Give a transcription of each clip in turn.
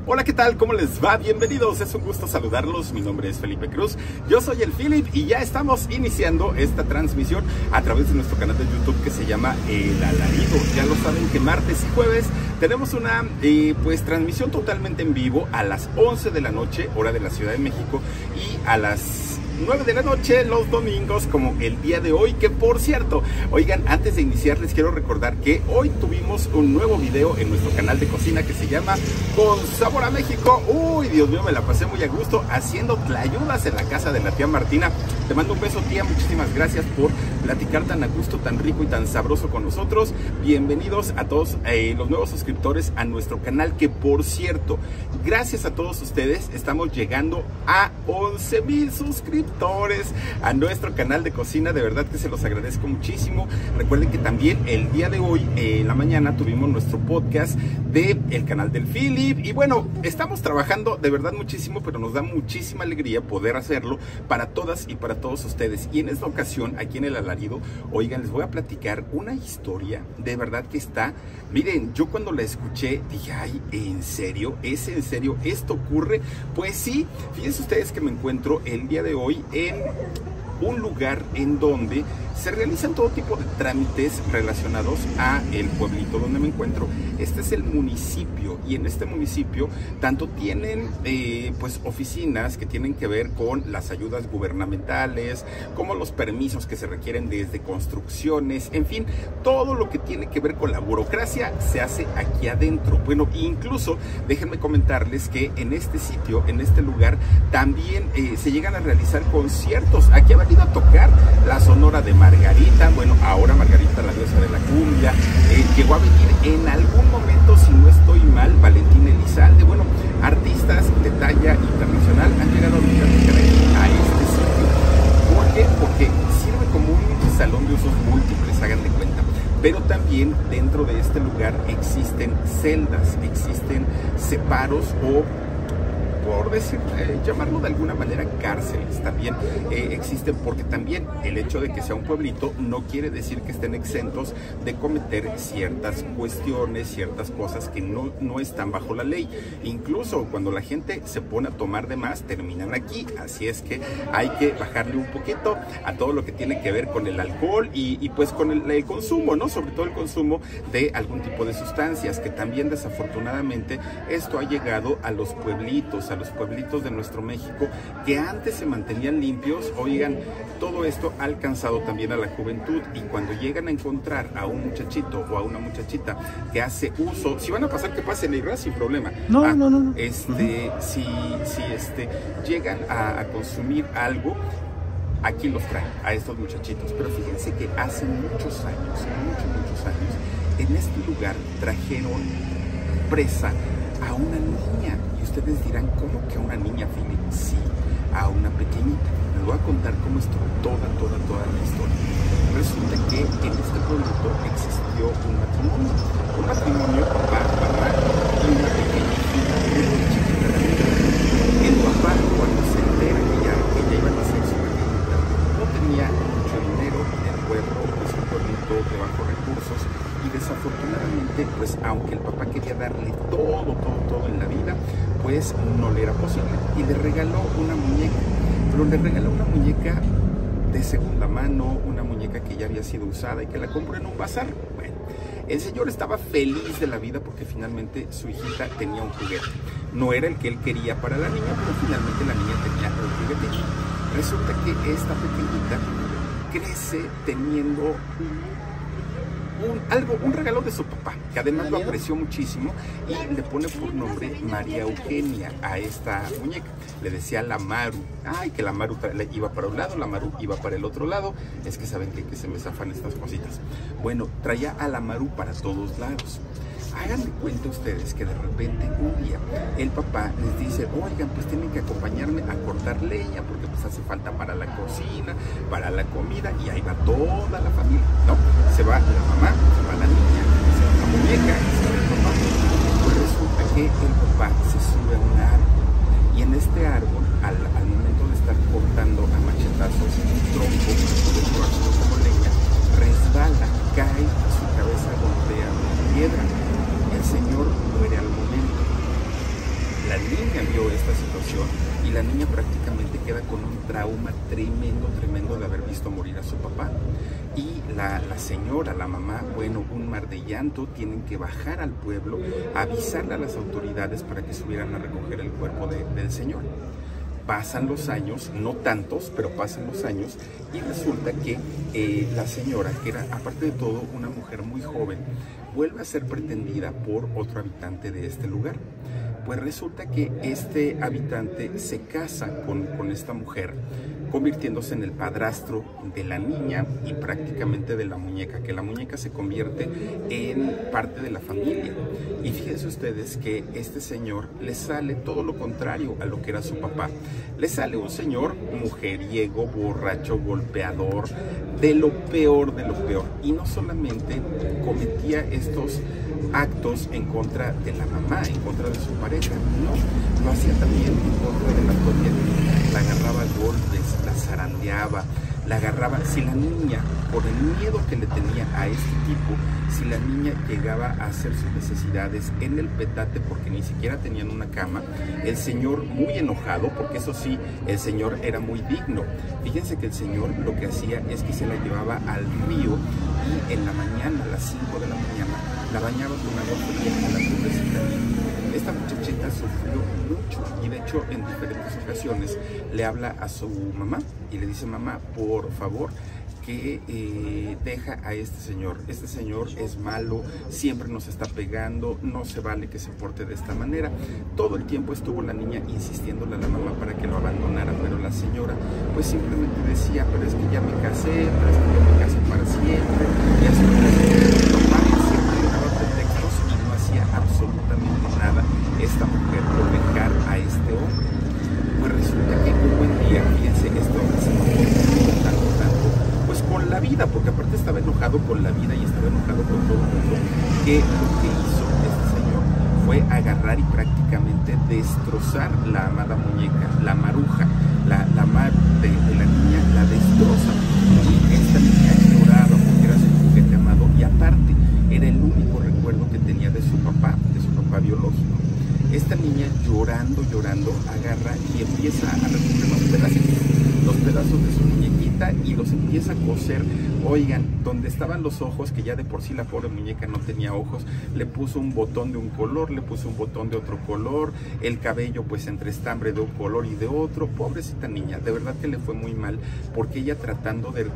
Hola, ¿qué tal? ¿Cómo les va? Bienvenidos, es un gusto saludarlos. Mi nombre es Felipe Cruz, yo soy el Philip y ya estamos iniciando esta transmisión a través de nuestro canal de YouTube que se llama El Alarido. Ya lo saben que martes y jueves tenemos una transmisión totalmente en vivo a las 11 de la noche, hora de la Ciudad de México, y a las 9 de la noche los domingos, como el día de hoy, que por cierto, oigan, antes de iniciar les quiero recordar que hoy tuvimos un nuevo video en nuestro canal de cocina que se llama Con Sabor a México. Uy, Dios mío, me la pasé muy a gusto haciendo tlayudas en la casa de la tía Martina. Te mando un beso, tía, muchísimas gracias por platicar tan a gusto, tan rico y tan sabroso con nosotros. Bienvenidos a todos los nuevos suscriptores a nuestro canal, que por cierto, gracias a todos ustedes, estamos llegando a 11,000 suscriptores a nuestro canal de cocina. De verdad que se los agradezco muchísimo. Recuerden que también el día de hoy, en la mañana, tuvimos nuestro podcast del canal del Philip. Y bueno, estamos trabajando de verdad muchísimo, pero nos da muchísima alegría poder hacerlo para todas y para todos ustedes. Y en esta ocasión, aquí en El Alarido, oigan, les voy a platicar una historia de verdad que está... Miren, yo cuando la escuché dije, ay, ¿en serio? ¿Es en serio? ¿Esto ocurre? Pues sí, fíjense ustedes que me encuentro el día de hoy en un lugar en donde se realizan todo tipo de trámites relacionados a el pueblito donde me encuentro. Este es el municipio, y en este municipio tanto tienen pues oficinas que tienen que ver con las ayudas gubernamentales, como los permisos que se requieren desde construcciones, en fin, todo lo que tiene que ver con la burocracia se hace aquí adentro. Bueno, incluso déjenme comentarles que en este sitio, en este lugar, también se llegan a realizar conciertos. Aquí ha venido a tocar la Sonora de Margarita, bueno, ahora Margarita, la diosa de la cumbia, llegó a venir en algún momento, si no estoy mal, Valentín Elizalde. Bueno, artistas de talla internacional han llegado a venir a tocar aquí a este sitio. ¿Por qué? Porque sirve como un salón de usos múltiples, hagan de cuenta. Pero también dentro de este lugar existen celdas, existen separos o, por decir, llamarlo de alguna manera, cárceles también existen, porque también el hecho de que sea un pueblito no quiere decir que estén exentos de cometer ciertas cuestiones, ciertas cosas que no están bajo la ley. Incluso cuando la gente se pone a tomar de más, terminan aquí. Así es que hay que bajarle un poquito a todo lo que tiene que ver con el alcohol y pues con el consumo, ¿no? Sobre todo el consumo de algún tipo de sustancias, que también desafortunadamente esto ha llegado a los pueblitos, a los pueblitos de nuestro México, que antes se mantenían limpios. Oigan, todo esto ha alcanzado también a la juventud, y cuando llegan a encontrar a un muchachito o a una muchachita que hace uso, si van a pasar, que pasen, Irra, sin problema. No. Si llegan a consumir algo, aquí los traen a estos muchachitos. Pero fíjense que hace muchos años, en este lugar trajeron presa a una niña. Y ustedes dirán, ¿cómo que a una niña, Philip? Sí, a una pequeñita. Les voy a contar cómo estuvo toda la historia. Resulta que en este pueblito existió un matrimonio, papá, mamá y una pequeña hija muy chiquita. El papá, cuando se entera que ya iba a nacer su pequeñita, no tenía mucho dinero. El pueblo es un pueblito de bajos recursos, y desafortunadamente, pues aunque el papá quería darle todo en la vida, pues no le era posible, y le regaló una muñeca. Pero le regaló una muñeca de segunda mano, una muñeca que ya había sido usada y que la compró en un bazar. Bueno, el señor estaba feliz de la vida porque finalmente su hijita tenía un juguete. No era el que él quería para la niña, pero finalmente la niña tenía un juguete. Resulta que esta pequeñita crece teniendo un regalo de su papá, que además lo apreció muchísimo, y le pone por nombre María Eugenia a esta muñeca. Le decía la Maru. Ay, que la Maru iba para un lado, la Maru iba para el otro lado. Es que saben que se me zafan estas cositas. Bueno, traía a la Maru para todos lados. Hagan de cuenta ustedes que de repente un día el papá les dice, oigan, pues tienen que acompañarme a cortar leña porque pues hace falta para la cocina, para la comida, y ahí va toda la familia, ¿no? Se va la mamá, se va la niña, se va la muñeca, se va el papá. Pues resulta que el papá se sube a un árbol, y en este árbol, al momento de estar cortando a machetazos un tronco de trabajo como leña, resbala, cae, su cabeza golpea una piedra. El señor muere al momento. tremendo, tremendo de haber visto morir a su papá. Y la señora, la mamá, bueno, un mar de llanto, tienen que bajar al pueblo, avisarle a las autoridades para que subieran a recoger el cuerpo del señor. Pasan los años, no tantos, pero pasan los años, y resulta que la señora, que era aparte de todo una mujer muy joven, vuelve a ser pretendida por otro habitante de este lugar. Pues resulta que este habitante se casa con esta mujer, convirtiéndose en el padrastro de la niña y prácticamente de la muñeca, que la muñeca se convierte en parte de la familia. Y fíjense ustedes que este señor le sale todo lo contrario a lo que era su papá. Le sale un señor mujeriego, borracho, golpeador, de lo peor de lo peor. Y no solamente cometía estos actos en contra de la mamá, en contra de su pareja, no, lo hacía también en contra de la propia niña. La agarraba a golpes, la zarandeaba, la agarraba. Si la niña, por el miedo que le tenía a este tipo, si la niña llegaba a hacer sus necesidades en el petate porque ni siquiera tenían una cama, el señor, muy enojado, porque eso sí, el señor era muy digno. Fíjense que el señor lo que hacía es que se la llevaba al río y en la mañana, a las 5 de la mañana, la bañaba con agua fría a la pobrecita niña. Esta muchachita sufrió mucho y de hecho en diferentes ocasiones le habla a su mamá y le dice: mamá, por favor, que deja a este señor es malo, siempre nos está pegando, no se vale que se porte de esta manera. Todo el tiempo estuvo la niña insistiéndole a la mamá para que lo abandonara, pero la señora pues simplemente decía: pero es que ya me casé, pero es que yo me casé para siempre, y así mi papá siempre le daba pretextos y no hacía absolutamente nada esta mujer por dejar a este hombre. Pues resulta que un buen día, fíjense, este hombre se enojó tanto, pues con la vida, porque aparte estaba enojado con la vida y estaba enojado con todo el mundo, que lo que hizo este señor fue agarrar y prácticamente destrozar la amada muñeca, la Maruja, la madre de la niña, la destroza. Y esta niña lloraba porque era su juguete amado y aparte era el único recuerdo que tenía de su papá biológico. Esta niña llorando, agarra y empieza a recoger los pedazos de su muñequita y los empieza a coser. Oigan, donde estaban los ojos, que ya de por sí la pobre muñeca no tenía ojos, le puso un botón de un color, le puso un botón de otro color, el cabello pues entre estambre de un color y de otro. Pobrecita niña, de verdad que le fue muy mal, porque ella tratando de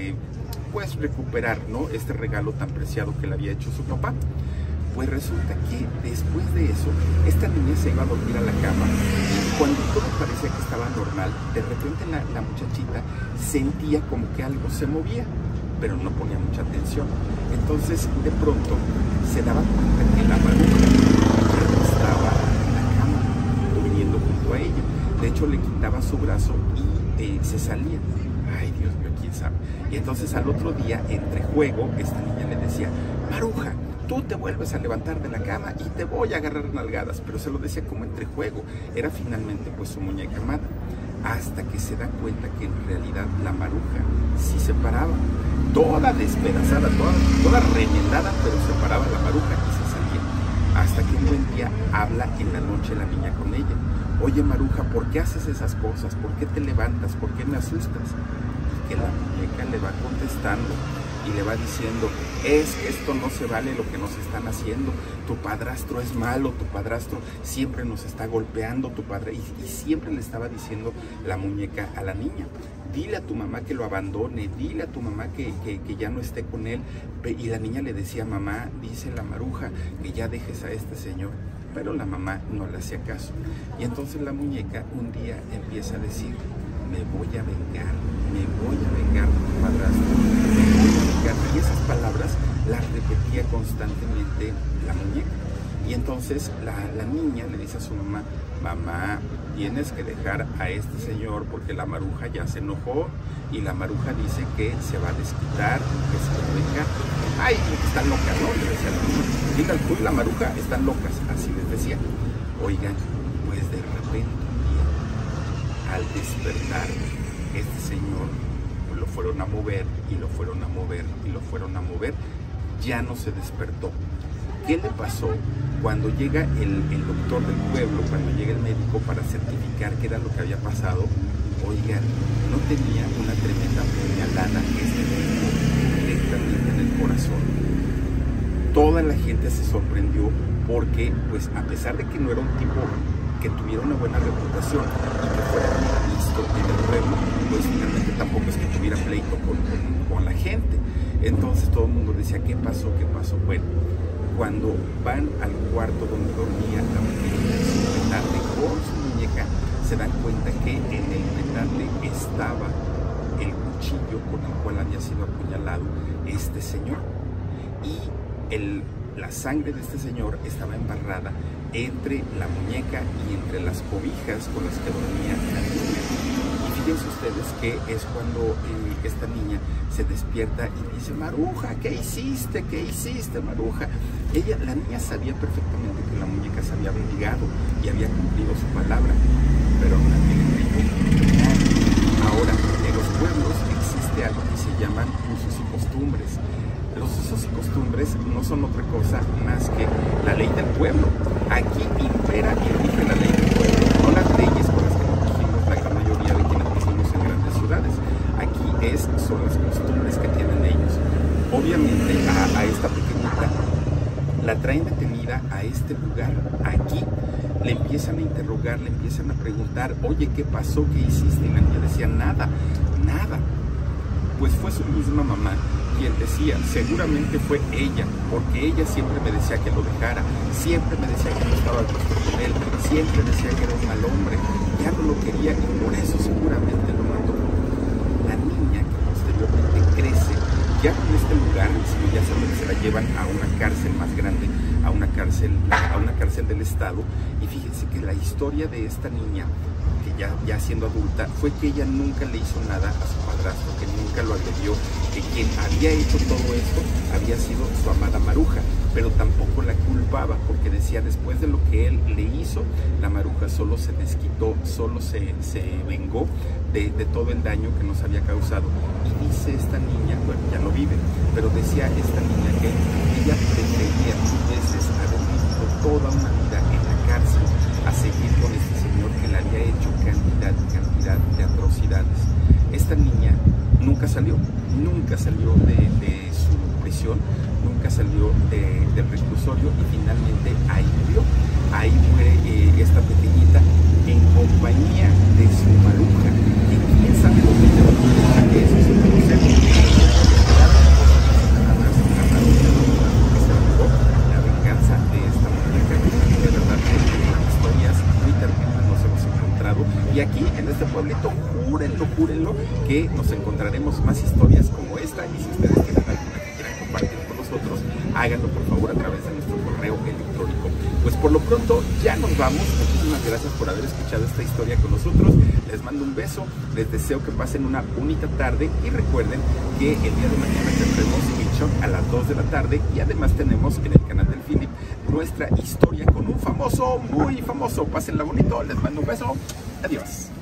pues recuperar, ¿no?, este regalo tan preciado que le había hecho su papá. Pues resulta que después de eso, esta niña se iba a dormir a la cama y cuando todo parecía que estaba normal, de repente la muchachita sentía como que algo se movía, pero no ponía mucha atención. Entonces, de pronto, se daba cuenta que la Maruja ya estaba en la cama, durmiendo junto a ella. De hecho, le quitaba su brazo y se salía. Ay, Dios mío, quién sabe. Y entonces al otro día, entre juego, esta niña le decía: Maruja, tú te vuelves a levantar de la cama y te voy a agarrar nalgadas. Pero se lo decía como entre juego. Era finalmente pues su muñeca amada. Hasta que se da cuenta que en realidad la Maruja sí se paraba. Toda despedazada, toda remendada, pero se paraba la Maruja y se salía. Hasta que un buen día habla en la noche la niña con ella: oye Maruja, ¿por qué haces esas cosas? ¿Por qué te levantas? ¿Por qué me asustas? Y que la muñeca le va contestando y le va diciendo: es que esto no se vale lo que nos están haciendo, tu padrastro es malo, tu padrastro siempre nos está golpeando, tu padre, y siempre le estaba diciendo la muñeca a la niña: dile a tu mamá que lo abandone, dile a tu mamá que ya no esté con él. Y la niña le decía: mamá, dice la Maruja que ya dejes a este señor. Pero la mamá no le hacía caso. Y entonces la muñeca un día empieza a decir: me voy a vengar de tu padrastro, me voy a vengar. Y esas palabras las repetía constantemente la muñeca. Y entonces la niña le dice a su mamá: mamá, tienes que dejar a este señor porque la Maruja ya se enojó y la Maruja dice que se va a desquitar, que se va a vengar. Ay, están locas, ¿no?, le decía la niña. Digan, tú y la Maruja están locas, así les decía. Oigan, pues de repente un día, al despertar, este señor lo fueron a mover y lo fueron a mover y lo fueron a mover, ya no se despertó. ¿Qué le pasó? Cuando llega el doctor del pueblo, cuando llega el médico para certificar qué era lo que había pasado, Oigan, no tenía una tremenda puñalada este tipo directamente en el corazón. Toda la gente se sorprendió porque, pues, a pesar de que no era un tipo que tuviera una buena reputación y que fuera visto en el pueblo, pues finalmente tampoco es que tuviera pleito con la gente. Entonces todo el mundo decía, ¿qué pasó? ¿Qué pasó? Bueno, cuando van al cuarto donde dormía la mujer sin petarle con su muñeca, se dan cuenta que en el petarle estaba el cuchillo con el cual había sido apuñalado este señor. Y la sangre de este señor estaba embarrada entre la muñeca y entre las cobijas con las que dormía la niña. Y fíjense ustedes que es cuando esta niña se despierta y dice, Maruja, ¿qué hiciste? ¿Qué hiciste, Maruja? La niña sabía perfectamente que la muñeca se había vengado y había cumplido su palabra, pero nadie le creyó. Ahora, en los pueblos existe algo que se llaman usos y costumbres. Los usos y costumbres no son otra cosa más que la ley del pueblo. Aquí impera y rige la ley del pueblo, no las leyes con las que nos regimos la gran mayoría de quienes vivimos en grandes ciudades. Aquí son las costumbres que tienen ellos. Obviamente a esta pequeñita la traen detenida a este lugar. Aquí le empiezan a interrogar, le empiezan a preguntar, oye, ¿qué pasó? ¿Qué hiciste? Y la niña decía, nada, nada. Pues fue su misma mamá quien decía, seguramente fue ella, porque ella siempre me decía que lo dejara, siempre me decía que no estaba a gusto con él, siempre decía que era un mal hombre, ya no lo quería y por eso seguramente lo mató. La niña que posteriormente crece, ya en este lugar, ya se la llevan a una cárcel más grande, a una cárcel del estado, y fíjense que la historia de esta niña, que ya siendo adulta, fue que ella nunca le hizo nada a su padrastro, que nunca lo agredió, que quien había hecho todo esto había sido su amada Maruja, pero tampoco la culpaba, porque decía, después de lo que él le hizo, la Maruja solo se desquitó, solo se vengó de todo el daño que nos había causado. Y dice esta niña, bueno, ya no vive, pero decía esta niña que ella preferiría mil veces haber vivido toda una vida en la cárcel a seguir con este señor que le había hecho cantidad de atrocidades. Esta niña nunca salió de su prisión, nunca salió del reclusorio y finalmente ahí murió. Ahí muere esta pequeñita en compañía de su Maruja, y quién sabe dónde quedó su Maruja, que eso sí no lo sé. La venganza de esta muñeca, de verdad, historias muy terribles nos hemos encontrado, y aquí en este pueblito, júrenlo, que nos encontraremos más historias como esta, y si ustedes tienen alguna que quieran compartir con nosotros, háganlo por favor a través de nuestro correo electrónico. Pues por lo pronto ya nos vamos. Muchísimas gracias por haber escuchado esta historia con nosotros. Les mando un beso, les deseo que pasen una bonita tarde y recuerden que el día de mañana tendremos el show a las 2 de la tarde y además tenemos en el canal del Philip nuestra historia con un famoso, muy famoso. Pásenla bonito, les mando un beso, adiós.